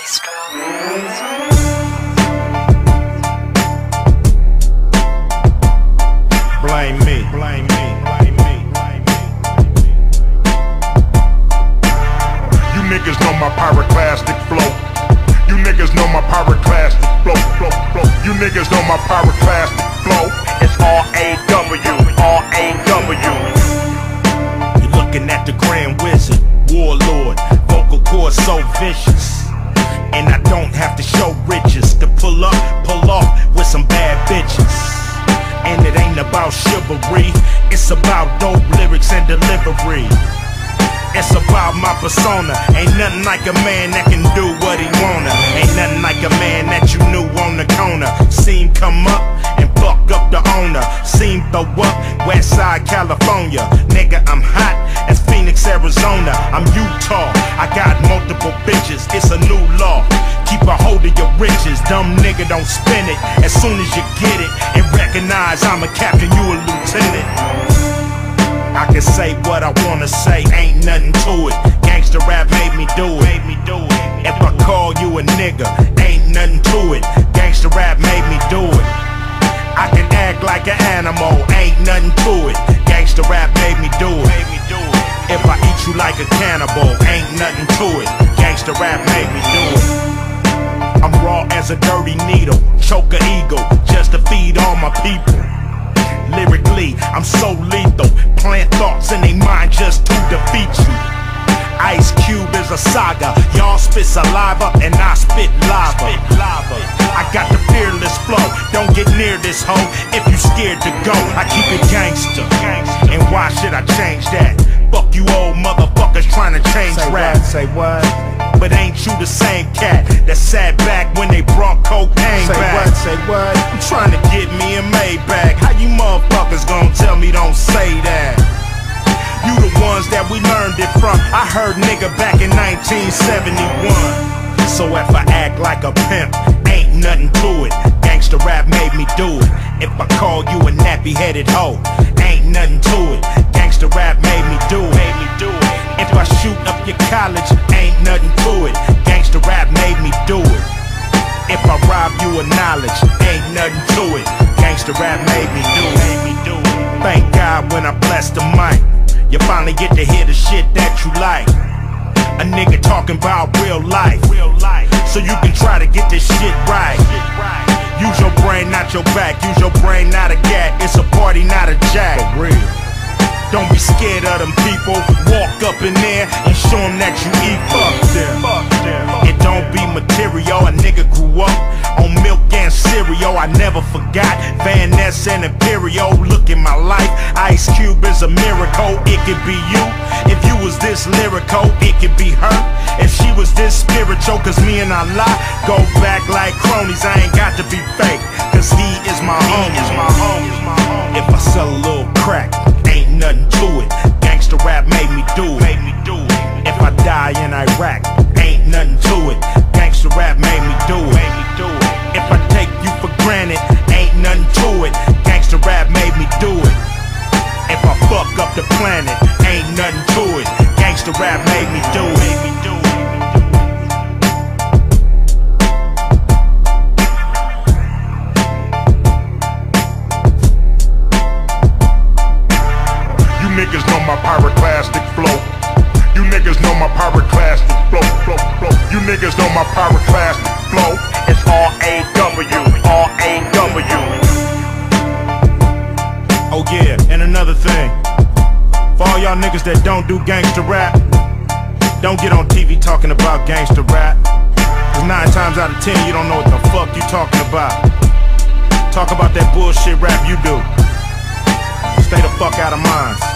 Maestro. Blame me, blame me, blame me, blame me. You niggas know my pyroclastic flow. You niggas know my pyroclastic flow, flow, flow. You niggas know my pyroclastic flow. It's R-A-W, R-A-W. You're looking at the Grand Wizard, Warlord, vocal cords so vicious. And I don't have to show riches to pull off with some bad bitches. And it ain't about chivalry, it's about dope lyrics and delivery. It's about my persona. Ain't nothing like a man that can do what he wanna. Ain't nothing like a man that you knew on the corner. Seen come up and fuck up the owner. Seen throw up Westside California. Nigga, I'm hot as Phoenix, Arizona. I'm Utah, I got multiple bitches. It's a new law. Keep a hold of your riches. Dumb nigga, don't spin it as soon as you get it. And recognize I'm a captain, you a lieutenant. I can say what I wanna say, ain't nothing to it. Gangsta rap made me do it. If I call you a nigga, ain't nothing to it. Gangsta rap made me do it. I can act like an animal, ain't nothing to it. Gangsta rap made me do it. If I eat you like a cannibal, ain't nothing to it. Gangsta rap made me do it. I'm raw as a dirty needle, choke a eagle, just to feed all my people. Lyrically, I'm so lethal. Plant thoughts in their mind just to defeat you. Ice Cube is a saga. Y'all spit saliva and I spit lava. I got the fearless flow. Don't get near this hoe if you scared to go. I keep it gangster. And why should I change that? Fuck you old motherfuckers trying to change rap. Say what? But ain't you the same cat that sat back when they brought cocaine back? Say what? I'm trying to get me a Maybach. How you motherfuckers gonna tell me don't say that? You the ones that we learned it from. I heard nigga back in 1971. So if I act like a pimp, ain't nothing to it. Gangsta rap made me do it. If I call you a nappy-headed hoe, ain't nothing to it. Gangsta rap made me do it. If I shoot up your college, ain't nothing to it. Gangsta rap made me do it. If I rob you of knowledge, ain't nothing to it. Gangsta rap made me do it. Thank God when I bless the mic, you finally get to hear the shit that you like. A nigga talking about real life, so you can try to get this shit right. Use your brain, not your back. Use your brain, not a gat. It's a party, not a jack. For real. Don't be scared of them people. Walk up in there and show them that you eat. Fuck them. It don't be material. A nigga grew up on milk and cereal. I never forgot Van Ness and Imperial. Look in my life, Ice Cube is a miracle. It could be you. If you was this lyrical, it could be her. If she was this spiritual, cause me and Allah go back like cronies. I ain't got to be fake, cause he is my homie. If I sell a little crack, ain't nothing to it. Gangsta rap made me do it. If I die in Iraq, ain't nothing to it. Gangsta rap made me do it. If I take you for granted, ain't nothing to it. Gangsta rap made me do it. If I fuck up the planet, ain't nothing to it. Gangsta rap made me do it. Niggas know my pyroclastic flow. You niggas know my pyroclastic flow, flow, flow. You niggas know my pyroclastic flow. It's R-A-W, R-A-W. Oh yeah, and another thing, for all y'all niggas that don't do gangsta rap, don't get on TV talking about gangsta rap, cause 9 times out of 10 you don't know what the fuck you talking about. Talk about that bullshit rap you do. Stay the fuck out of mine.